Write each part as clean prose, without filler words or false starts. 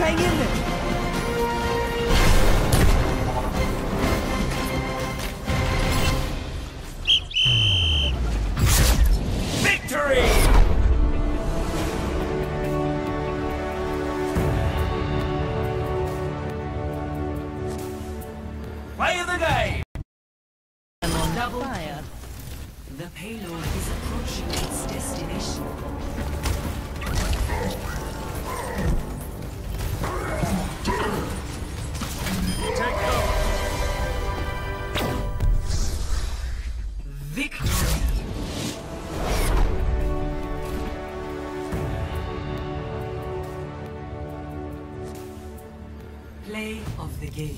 Hang in there. Victory! Play of the game! Double fire. The payload is approaching its destination. Take cover. Victory! Play of the game.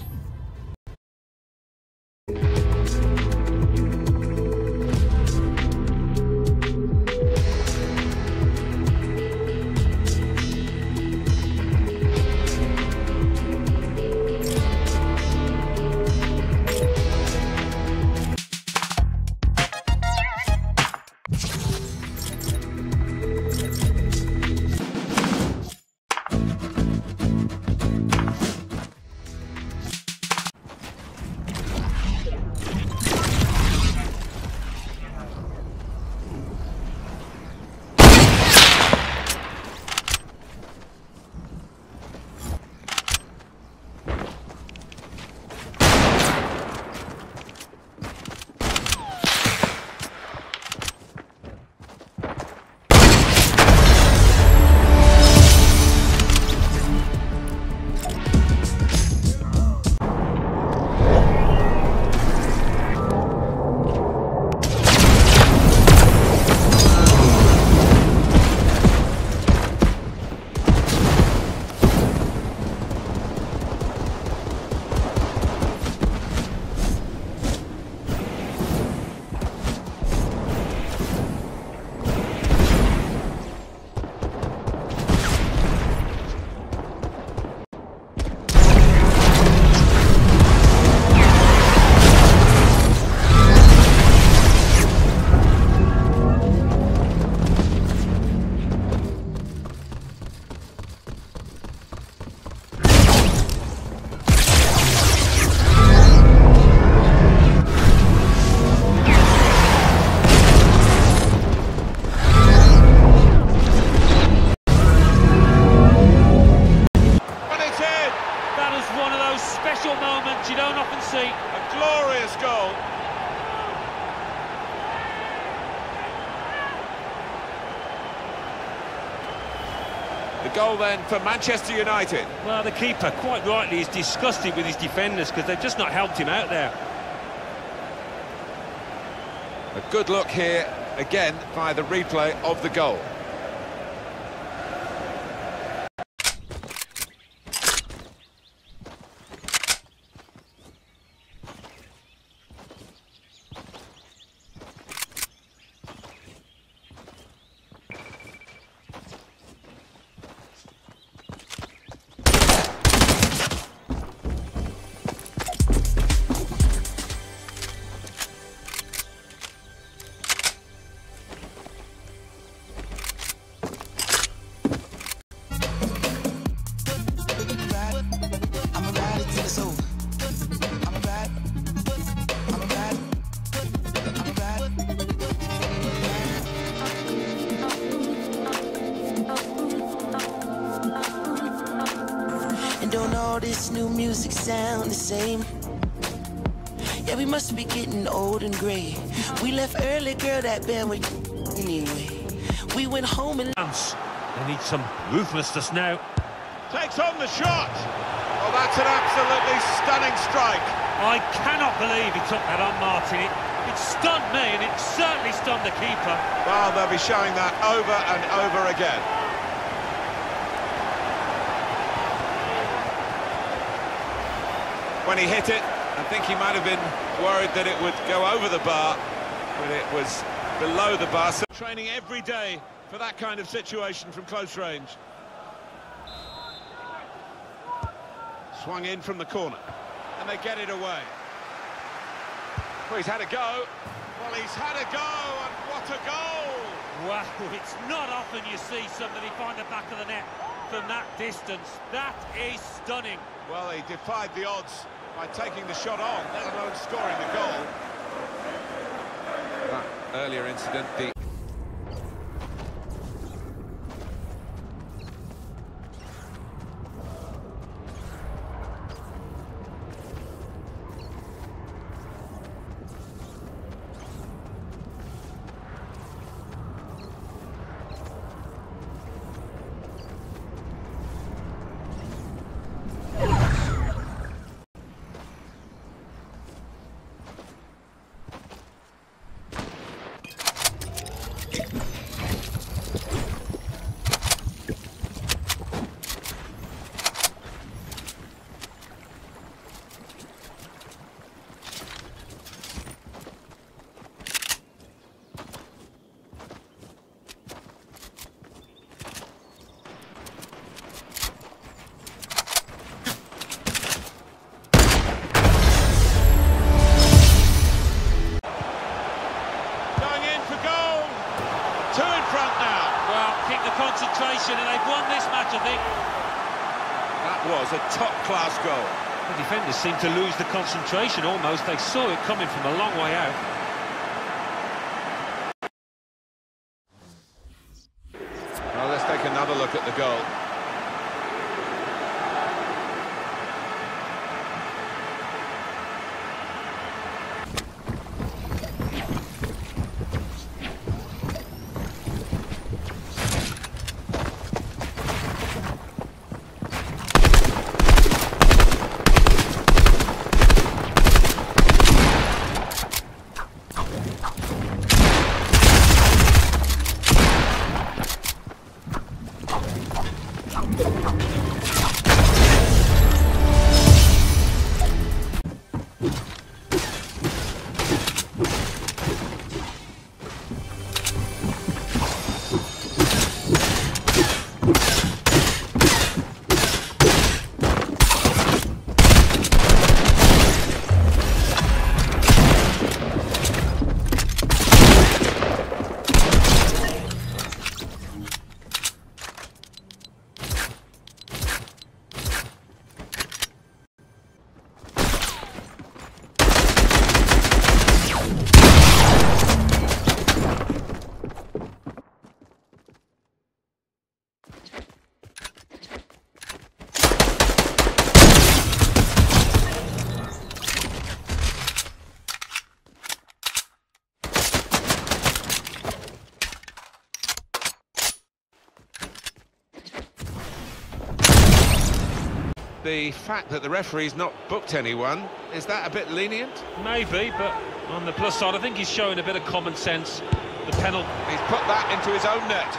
Special moment you don't often see. A glorious goal. The goal then for Manchester United. Well, the keeper, quite rightly, is disgusted with his defenders because they've just not helped him out there. A good look here, again, by the replay of the goal. And don't all this new music sound the same? Yeah, we must be getting old and gray. We left early, girl, that band with anyway. We went home and... They need some ruthlessness now. Takes on the shot. Oh, that's an absolutely stunning strike. I cannot believe he took that on, Martin. It stunned me, and it certainly stunned the keeper. Well, they'll be showing that over and over again. When he hit it, I think he might have been worried that it would go over the bar, but it was below the bar. So training every day for that kind of situation from close range. Swung in from the corner, and they get it away. Well, he's had a go. Well, he's had a go, and what a goal! Wow, it's not often you see somebody find the back of the net from that distance. That is stunning. Well, he defied the odds by taking the shot on, let alone scoring the goal. That earlier incident, the... Concentration, and they've won this match, I think. That was a top-class goal. The defenders seemed to lose the concentration almost. They saw it coming from a long way out. Well, let's take another look at the goal. The fact that the referee's not booked anyone, is that a bit lenient? Maybe, but on the plus side, I think he's showing a bit of common sense. The penalty... He's put that into his own net.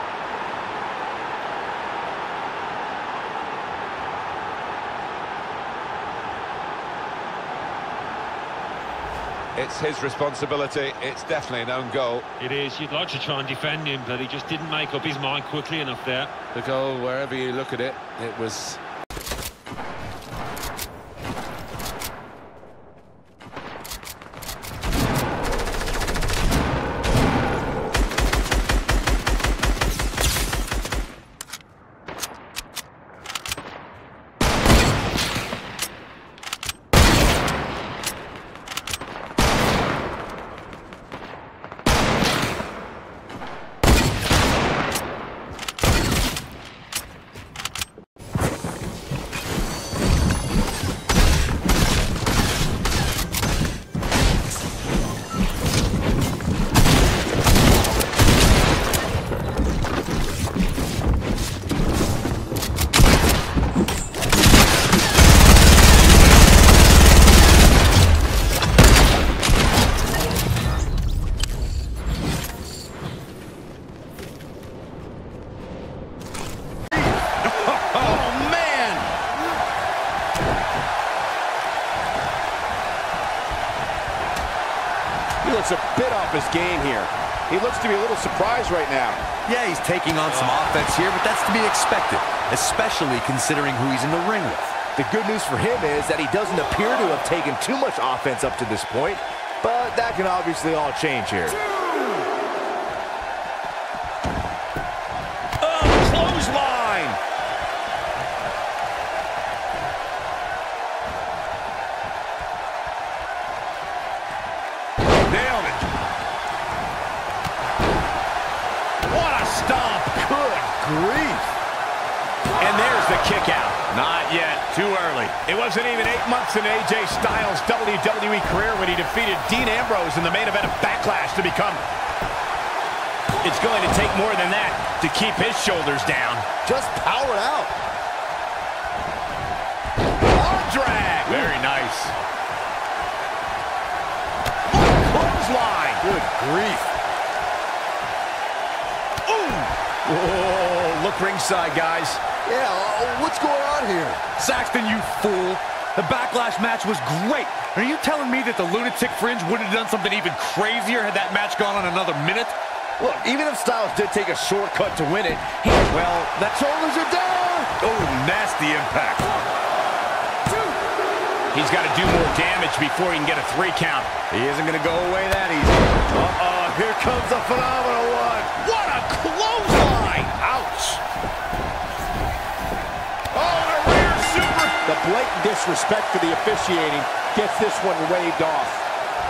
It's his responsibility. It's definitely an own goal. It is. You'd like to try and defend him, but he just didn't make up his mind quickly enough there. The goal, wherever you look at it, it was... He looks a bit off his game here. He looks to be a little surprised right now. Yeah, he's taking on some offense here, but that's to be expected, especially considering who he's in the ring with. The good news for him is that he doesn't appear to have taken too much offense up to this point, but that can obviously all change here. Oh, clothesline! grief. And there's the kick out. Not yet. Too early. It wasn't even 8 months in AJ Styles' WWE career when he defeated Dean Ambrose in the main event of Backlash to become... It's going to take more than that to keep his shoulders down. Just power it out. On drag. Very nice. Clothesline. Good grief. Ooh. Whoa, look ringside, guys. Yeah, what's going on here? Saxton, you fool. The Backlash match was great. Are you telling me that the Lunatic Fringe would have done something even crazier had that match gone on another minute? Look, even if Styles did take a shortcut to win it, well, that shoulders are down. Oh, nasty impact. He's got to do more damage before he can get a 3 count. He isn't going to go away that easy. Here comes the phenomenal one. What a clothesline! Ouch! Oh, a rear super! The blatant disrespect for the officiating gets this one waved off.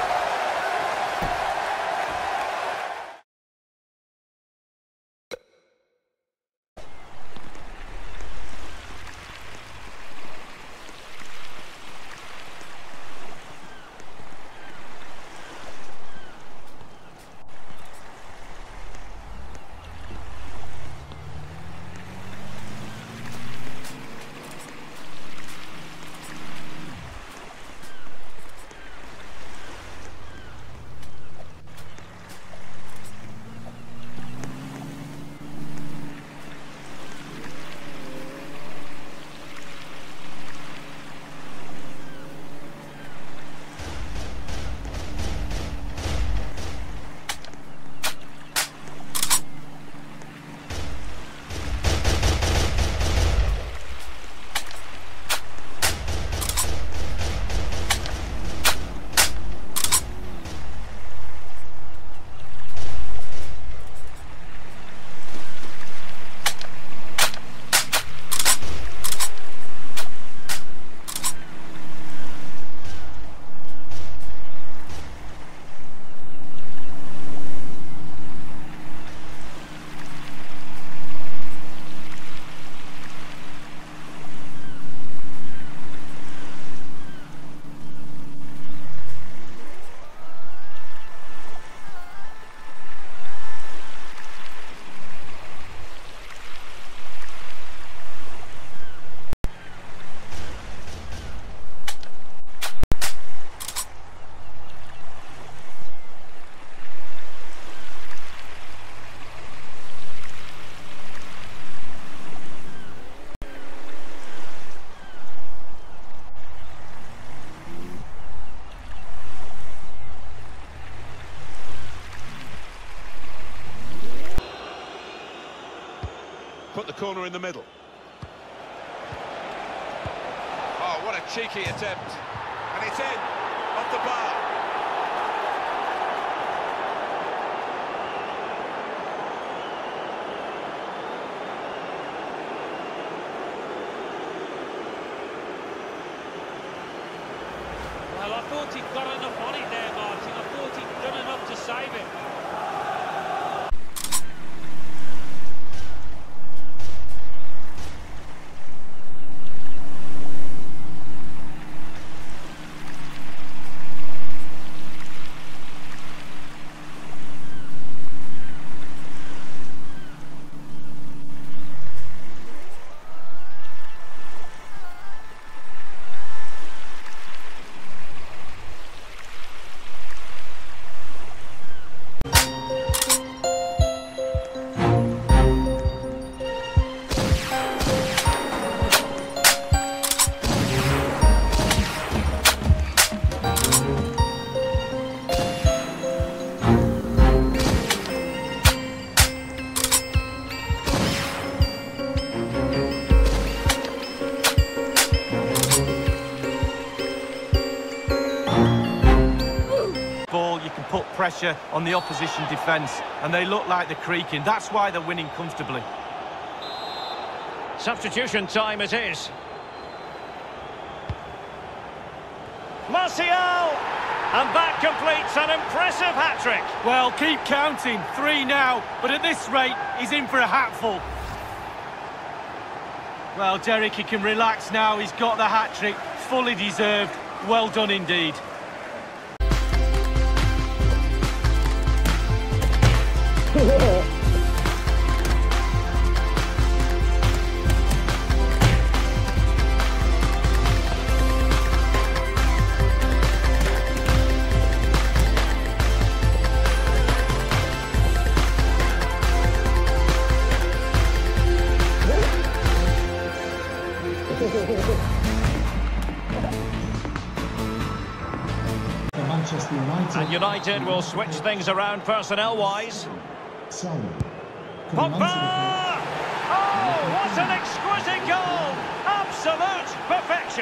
Put the corner in the middle. Oh, what a cheeky attempt. And it's in, off the bar. Well, I thought he'd got enough on it there, Martin. I thought he'd done enough to save it. You can put pressure on the opposition defence, and they look like they're creaking. That's why they're winning comfortably. Substitution time it is. Martial! And that completes an impressive hat-trick. Well, keep counting. 3 now, but at this rate, he's in for a hatful. Well, Derek, he can relax now. He's got the hat-trick, fully deserved. Well done indeed. And United will switch things around personnel-wise. Pogba! Oh, what an exquisite goal! Absolute perfection!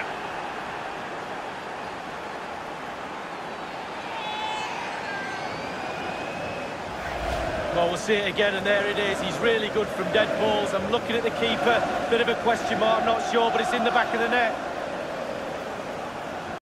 Well, we'll see it again, and there it is. He's really good from dead balls. I'm looking at the keeper. Bit of a question mark, I'm not sure, but it's in the back of the net.